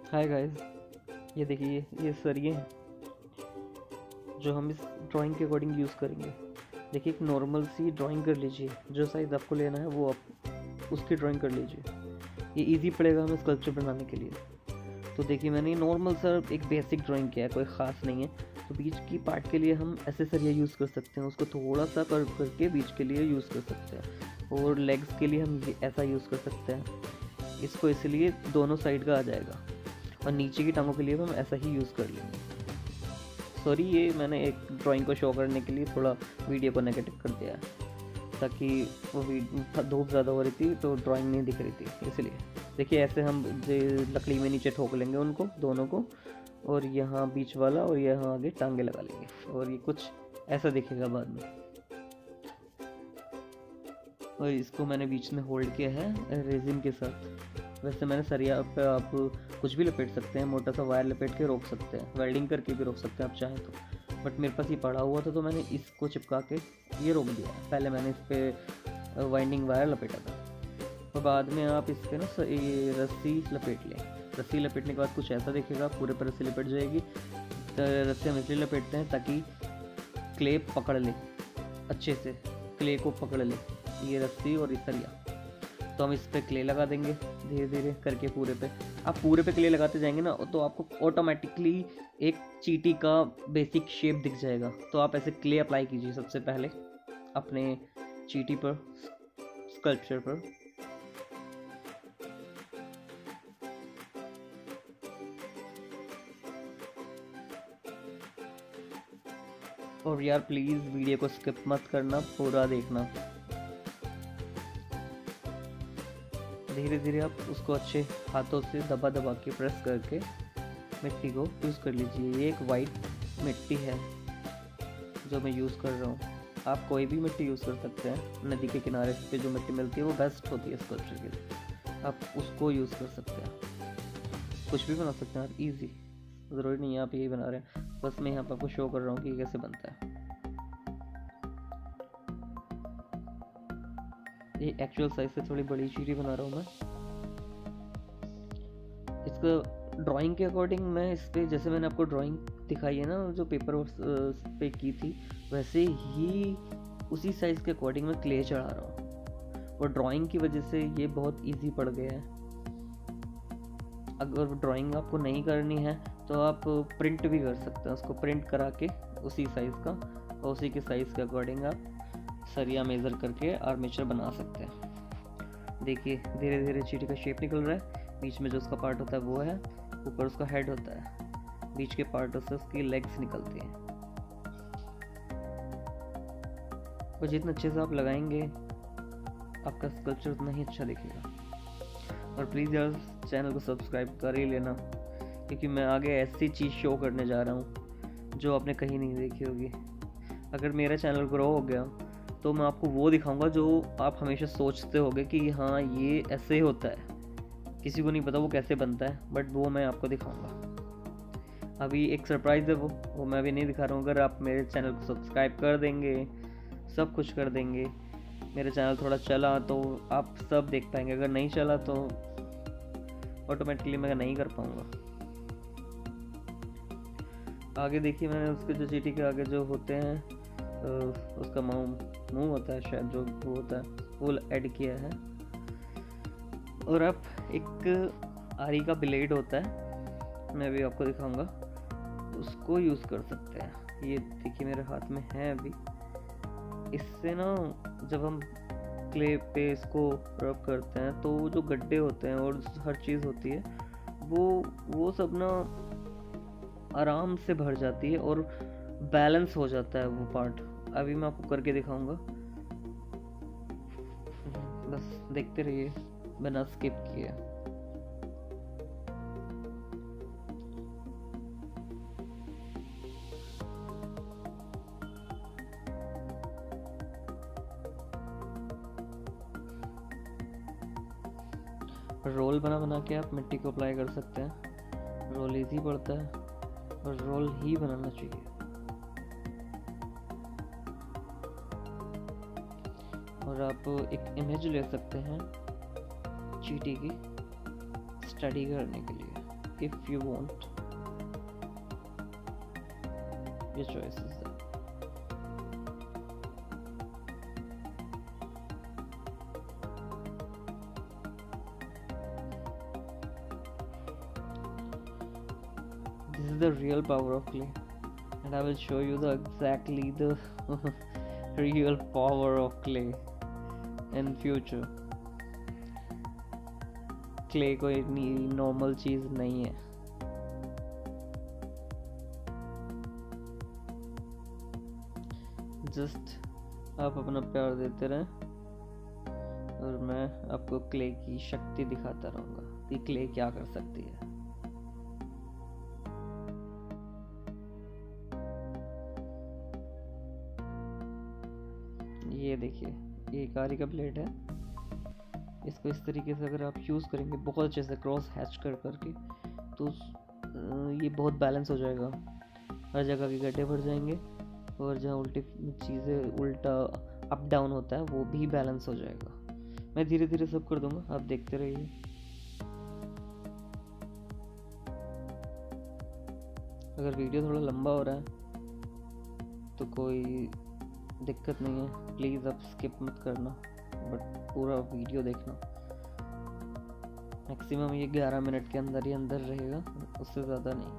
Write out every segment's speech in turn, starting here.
Hi guys, ये देखिए ये सरिये हैं जो हम इस ड्राइंग के अकॉर्डिंग यूज़ करेंगे। देखिए एक नॉर्मल सी ड्राइंग कर लीजिए, जो साइज़ आपको लेना है वो आप उसकी ड्राइंग कर लीजिए। ये इजी पड़ेगा हमें स्कल्पचर बनाने के लिए। तो देखिए मैंने नॉर्मल सा एक बेसिक ड्राइंग किया है, कोई ख़ास नहीं है। तो बीच की पार्ट के लिए हम ऐसे सरिया यूज़ कर सकते हैं, उसको थोड़ा सा कर्व करके बीच के लिए यूज़ कर सकते हैं। और लेग्स के लिए हम ये ऐसा यूज़ कर सकते हैं, इसको इसलिए दोनों साइड का आ जाएगा। और नीचे की टांगों के लिए हम ऐसा ही यूज़ कर लेंगे। सॉरी, ये मैंने एक ड्राइंग को शो करने के लिए थोड़ा वीडियो को नेगेटिव कर दिया है, ताकि वो धूप ज़्यादा हो रही थी तो ड्राइंग नहीं दिख रही थी, इसलिए। देखिए ऐसे हम लकड़ी में नीचे ठोक लेंगे उनको दोनों को, और यहाँ बीच वाला और यहाँ आगे टांगे लगा लेंगे, और ये कुछ ऐसा दिखेगा बाद में। और इसको मैंने बीच में होल्ड किया है रेजिन के साथ। वैसे मैंने सरिया पे आप कुछ भी लपेट सकते हैं, मोटा सा वायर लपेट के रोक सकते हैं, वेल्डिंग करके भी रोक सकते हैं आप चाहें तो। बट मेरे पास ये पड़ा हुआ था तो मैंने इसको चिपका के ये रोक दिया। पहले मैंने इस पर वाइंडिंग वायर लपेटा था, और बाद में आप इस पर ना ये रस्सी लपेट लें। रस्सी लपेटने के बाद कुछ ऐसा दिखेगा, पूरे पर रस्सी लपेट जाएगी। तो रस्सी हम इसलिए लपेटते हैं ताकि क्ले पकड़ ले, अच्छे से क्ले को पकड़ ले ये रस्सी और इस सरिया। तो हम इस पर क्ले लगा देंगे धीरे धीरे करके पूरे पे। आप पूरे पे क्ले लगाते जाएंगे ना तो आपको ऑटोमेटिकली एक चींटी का बेसिक शेप दिख जाएगा। तो आप ऐसे क्ले अप्लाई कीजिए सबसे पहले अपने चींटी पर, स्कल्पचर पर। और यार प्लीज़ वीडियो को स्किप मत करना, पूरा देखना। धीरे धीरे आप उसको अच्छे हाथों से दबा दबा के प्रेस करके मिट्टी को यूज़ कर लीजिए। ये एक वाइट मिट्टी है जो मैं यूज़ कर रहा हूँ। आप कोई भी मिट्टी यूज़ कर सकते हैं, नदी के किनारे पे जो मिट्टी मिलती है वो बेस्ट होती है स्कल्पचर के लिए, आप उसको यूज़ कर सकते हैं। कुछ भी बना सकते हैं आप, ईजी, ज़रूरी नहीं है आप यही बना रहे हैं। बस मैं यहाँ पर आपको शो कर रहा हूँ कि कैसे बनता है। ये एक्चुअल साइज से थोड़ी बड़ी चीटी बना रहा हूँ मैं। इसका ड्राइंग के अकॉर्डिंग मैं इस पर, जैसे मैंने आपको ड्राइंग दिखाई है ना जो पेपर पे की थी, वैसे ही उसी साइज़ के अकॉर्डिंग मैं क्ले चढ़ा रहा हूँ। और ड्राइंग की वजह से ये बहुत इजी पड़ गया है। अगर ड्राइंग आपको नहीं करनी है तो आप प्रिंट भी कर सकते हैं, उसको प्रिंट करा के उसी साइज़ का, और उसी के साइज़ के अकॉर्डिंग आप सरिया मेज़र करके आर्मेचर बना सकते हैं। देखिए धीरे धीरे चीटी का शेप निकल रहा है। बीच में जो उसका पार्ट होता है वो है, ऊपर उसका हेड होता है, बीच के पार्टों से उसकी लेग्स निकलती हैं। और जितना अच्छे से आप लगाएंगे आपका स्कल्पचर उतना ही अच्छा दिखेगा। और प्लीज़ यार चैनल को सब्सक्राइब कर ही लेना, क्योंकि मैं आगे ऐसी चीज़ शो करने जा रहा हूँ जो आपने कहीं नहीं देखी होगी। अगर मेरा चैनल ग्रो हो गया तो मैं आपको वो दिखाऊंगा जो आप हमेशा सोचते होगे कि हाँ ये ऐसे होता है, किसी को नहीं पता वो कैसे बनता है, बट वो मैं आपको दिखाऊंगा। अभी एक सरप्राइज़ है वो मैं अभी नहीं दिखा रहा हूँ। अगर आप मेरे चैनल को सब्सक्राइब कर देंगे, सब kuछ कर देंगे, मेरा चैनल थोड़ा चला तो आप सब देख पाएंगे। अगर नहीं चला तो ऑटोमेटिकली मैं नहीं कर पाऊँगा। आगे देखिए मैंने उसके जो चीटी के आगे जो होते हैं उसका मुंह होता है शायद, जो वो होता है वो ऐड किया है। और अब एक आरी का ब्लेड होता है, मैं भी आपको दिखाऊंगा, उसको यूज़ कर सकते हैं। ये देखिए मेरे हाथ में है अभी। इससे ना जब हम क्ले पे इसको रब करते हैं तो जो गड्ढे होते हैं और हर चीज़ होती है वो सब ना आराम से भर जाती है और बैलेंस हो जाता है वो पार्ट। अभी मैं आपको करके दिखाऊंगा, बस देखते रहिए बिना स्किप किए। रोल बना के आप मिट्टी को अप्लाई कर सकते हैं। रोल इजी पड़ता है और रोल ही बनाना चाहिए। और आप एक इमेज ले सकते हैं चीटी की स्टडी करने के लिए। if you want. Your choice is that. This is the real power of clay, and I will show you the exactly the real power of clay in future. Clay कोई normal चीज नहीं है. Just आप अपना प्यार देते रहें और मैं आपको क्ले की शक्ति दिखाता रहूंगा कि क्ले क्या कर सकती है. ये देखिए, ये कारी का ब्लेड है. इसको इस तरीके से अगर आप यूज़ करेंगे बहुत अच्छे से क्रॉस हैच कर करके, तो ये बहुत बैलेंस हो जाएगा. हर जगह के गड्ढे भर जाएंगे और जहाँ उल्टी चीज़ें उल्टा अप डाउन होता है वो भी बैलेंस हो जाएगा. मैं धीरे धीरे सब कर दूंगा, आप देखते रहिए. अगर वीडियो थोड़ा लंबा हो रहा है तो कोई दिक्कत नहीं है, प्लीज़ आप स्किप मत करना, बट पूरा वीडियो देखना. मैक्सिमम ये 11 मिनट के अंदर ही अंदर रहेगा, उससे ज़्यादा नहीं.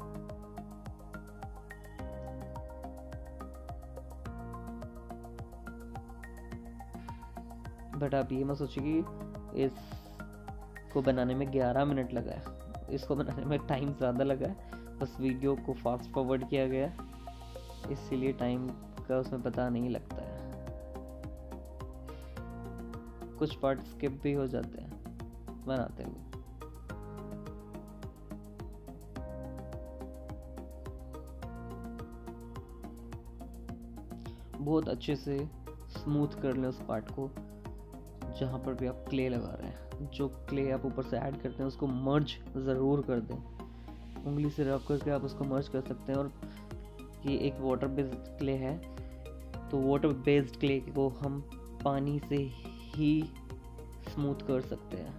बट आप ये मत सोचिए कि इसको बनाने में 11 मिनट लगा है. इसको बनाने में टाइम ज़्यादा लगा है, बस वीडियो को फास्ट फॉरवर्ड किया गया है, इसीलिए टाइम का उसमें पता नहीं लगता है. कुछ पार्ट स्किप भी हो जाते हैं बनाते हुए. बहुत अच्छे से स्मूथ कर लें उस पार्ट को जहाँ पर भी आप क्ले लगा रहे हैं. जो क्ले आप ऊपर से ऐड करते हैं उसको मर्ज ज़रूर कर दें. उंगली से रब करके आप उसको मर्ज कर सकते हैं. और ये एक वाटर बेस्ड क्ले है, तो वाटर बेस्ड क्ले को हम पानी से ही स्मूथ कर सकते हैं,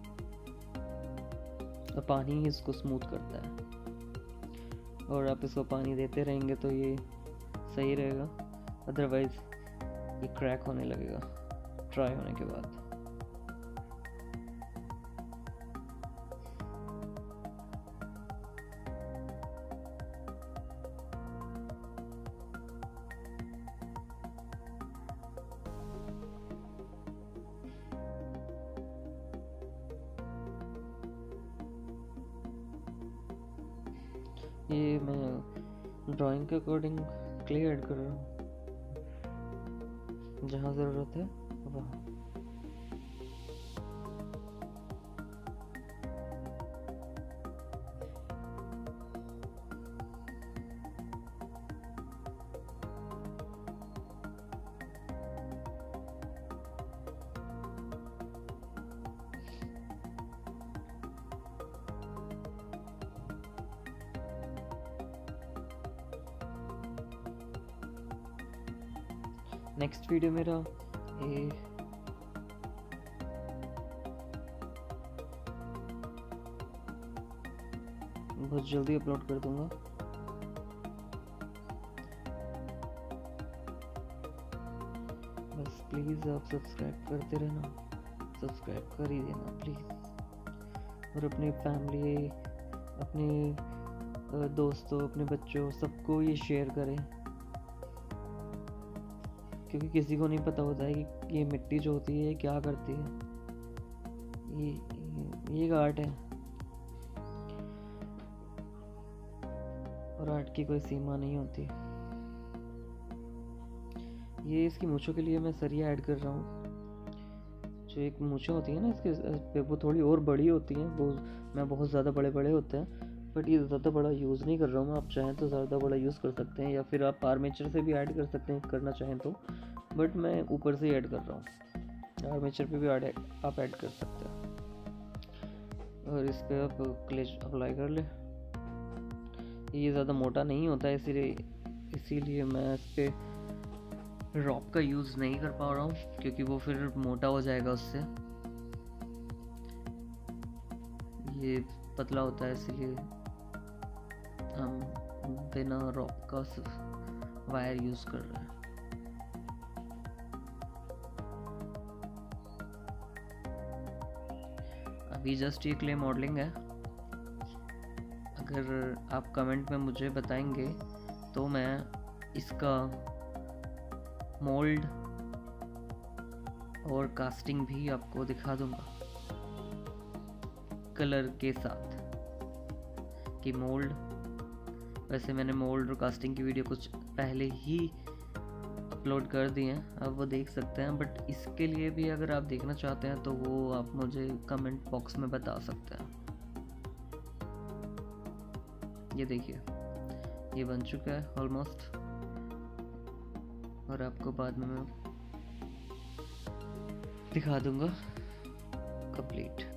और पानी ही इसको स्मूथ करता है. और आप इसको पानी देते रहेंगे तो ये सही रहेगा, अदरवाइज ये क्रैक होने लगेगा ड्राई होने के बाद. ये मैं ड्राइंग के अकॉर्डिंग क्ले ऐड कर रहा हूँ, जहाँ ज़रूरत है वहाँ. नेक्स्ट वीडियो मेरा ये बहुत जल्दी अपलोड कर दूंगा. बस प्लीज़ आप सब्सक्राइब करते रहना, सब्सक्राइब कर ही देना प्लीज़. और अपनी फैमिली, अपने दोस्तों, अपने बच्चों, सबको ये शेयर करें, क्योंकि किसी को नहीं पता होता है कि ये मिट्टी जो होती है क्या करती है. ये एक आर्ट है, और आर्ट की कोई सीमा नहीं होती. ये इसकी मूंछों के लिए मैं सरिया ऐड कर रहा हूँ. जो एक मूंछें होती हैं ना इसके, वो थोड़ी और बड़ी होती हैं, वो मैं बहुत ज़्यादा बड़े बड़े होते हैं, बट ये ज़्यादा बड़ा यूज़ नहीं कर रहा हूँ. आप चाहें तो ज़्यादा बड़ा यूज़ कर सकते हैं, या फिर आप आर्मेचर से भी ऐड कर सकते हैं करना चाहें तो, बट मैं ऊपर से ऐड कर रहा हूँ. आर्मेचर पे भी आप ऐड कर सकते हैं. और इस पर आप क्ले अप्लाई कर ले. ये ज़्यादा मोटा नहीं होता है, इसीलिए मैं इस पर रॉप का यूज़ नहीं कर पा रहा हूँ, क्योंकि वो फिर मोटा हो जाएगा उससे. ये पतला होता है, इसलिए हम बिना रॉक का वायर यूज़ कर रहे हैं। अभी जस्ट ये क्ले मॉडलिंग है। अगर आप कमेंट में मुझे बताएंगे तो मैं इसका मोल्ड और कास्टिंग भी आपको दिखा दूंगा कलर के साथ कि मोल्ड, वैसे मैंने मोल्ड और कास्टिंग की वीडियो कुछ पहले ही अपलोड कर दिए हैं, आप वो देख सकते हैं। बट इसके लिए भी अगर आप देखना चाहते हैं तो वो आप मुझे कमेंट बॉक्स में बता सकते हैं। ये देखिए ये बन चुका है ऑलमोस्ट, और आपको बाद में मैं दिखा दूंगा कंप्लीट।